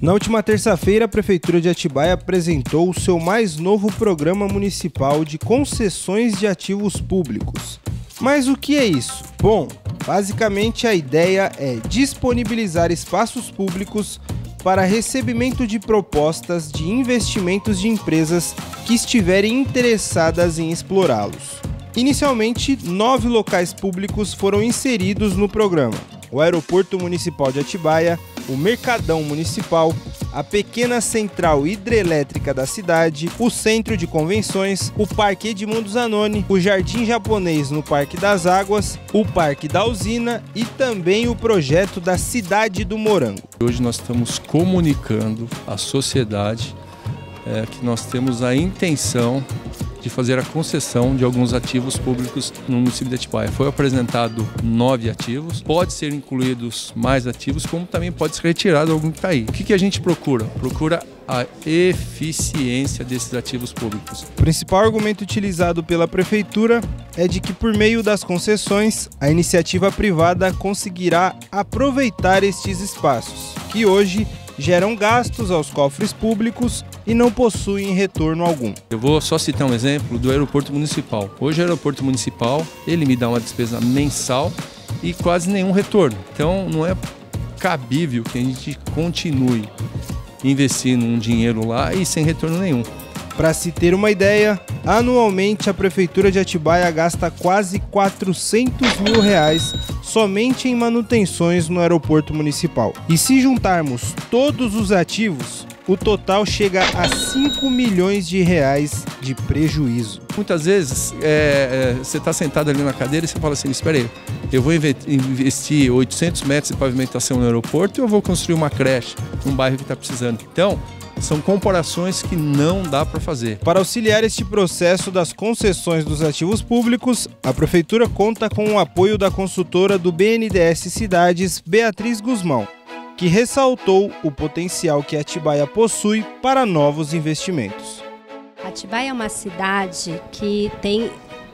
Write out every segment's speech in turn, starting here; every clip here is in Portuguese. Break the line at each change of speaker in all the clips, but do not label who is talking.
Na última terça-feira, a Prefeitura de Atibaia apresentou o seu mais novo programa municipal de concessões de ativos públicos. Mas o que é isso? Bom, basicamente a ideia é disponibilizar espaços públicos para recebimento de propostas de investimentos de empresas que estiverem interessadas em explorá-los. Inicialmente, 9 locais públicos foram inseridos no programa: o Aeroporto Municipal de Atibaia, o Mercadão Municipal, a pequena central hidrelétrica da cidade, o Centro de Convenções, o Parque Edmundo Zanoni, o Jardim Japonês no Parque das Águas, o Parque da Usina e também o projeto da Cidade do Morango.
Hoje nós estamos comunicando à sociedade que nós temos a intenção de fazer a concessão de alguns ativos públicos no município de Atibaia. Foi apresentado 9 ativos, pode ser incluídos mais ativos, como também pode ser retirado algum que está aí. O que a gente procura? Procura a eficiência desses ativos públicos.
O principal argumento utilizado pela Prefeitura é de que, por meio das concessões, a iniciativa privada conseguirá aproveitar estes espaços, que hoje geram gastos aos cofres públicos e não possuem retorno algum.
Eu vou só citar um exemplo do aeroporto municipal. Hoje o aeroporto municipal, ele me dá uma despesa mensal e quase nenhum retorno. Então não é cabível que a gente continue investindo um dinheiro lá e sem retorno nenhum.
Para se ter uma ideia, anualmente a Prefeitura de Atibaia gasta quase R$400 mil somente em manutenções no aeroporto municipal. E se juntarmos todos os ativos, o total chega a R$5 milhões de prejuízo.
Muitas vezes você está sentado ali na cadeira e você fala assim: espera aí, eu vou investir 800 metros de pavimentação no aeroporto ou eu vou construir uma creche num bairro que está precisando? Então, são comparações que não dá para fazer.
Para auxiliar este processo das concessões dos ativos públicos, a Prefeitura conta com o apoio da consultora do BNDES Cidades, Beatriz Guzmão, que ressaltou o potencial que Atibaia possui para novos investimentos.
Atibaia é uma cidade que tem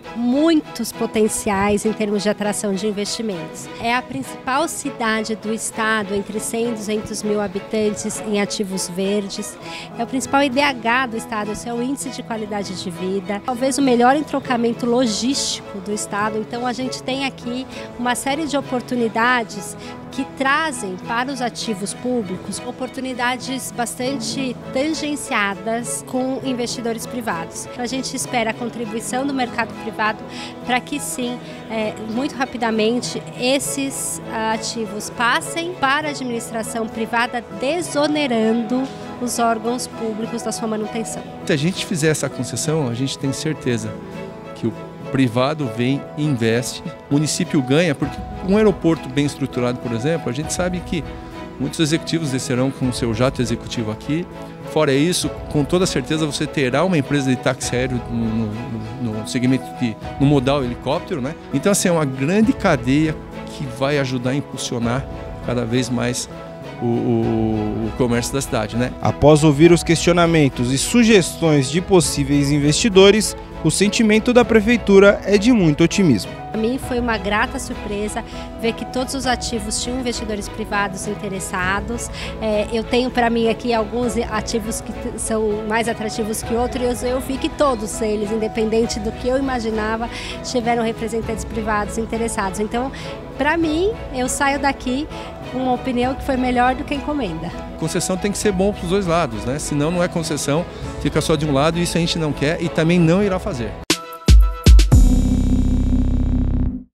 muitos potenciais em termos de atração de investimentos. É a principal cidade do estado, entre 100 e 200 mil habitantes em ativos verdes. É o principal IDH do estado, esse é o índice de qualidade de vida. Talvez o melhor entrocamento logístico do estado. Então a gente tem aqui uma série de oportunidades que trazem para os ativos públicos oportunidades bastante tangenciadas com investidores privados. Então, a gente espera a contribuição do mercado privado para que sim, muito rapidamente, esses ativos passem para a administração privada, desonerando os órgãos públicos da sua manutenção.
Se a gente fizer essa concessão, a gente tem certeza que o privado vem e investe, o município ganha, porque um aeroporto bem estruturado, por exemplo, a gente sabe que muitos executivos descerão com o seu jato executivo aqui. Fora isso, com toda certeza você terá uma empresa de táxi aéreo no segmento no modal helicóptero, né? Então assim, é uma grande cadeia que vai ajudar a impulsionar cada vez mais o comércio da cidade, né?
Após ouvir os questionamentos e sugestões de possíveis investidores, o sentimento da Prefeitura é de muito otimismo.
Para mim foi uma grata surpresa ver que todos os ativos tinham investidores privados interessados. Eu tenho para mim aqui alguns ativos que são mais atrativos que outros. Eu vi que todos eles, independente do que eu imaginava, tiveram representantes privados interessados. Então, para mim, eu saio daqui com uma opinião que foi melhor do que encomenda.
Concessão tem que ser bom para os dois lados, né? Senão não é concessão, fica só de um lado e isso a gente não quer e também não irá fazer.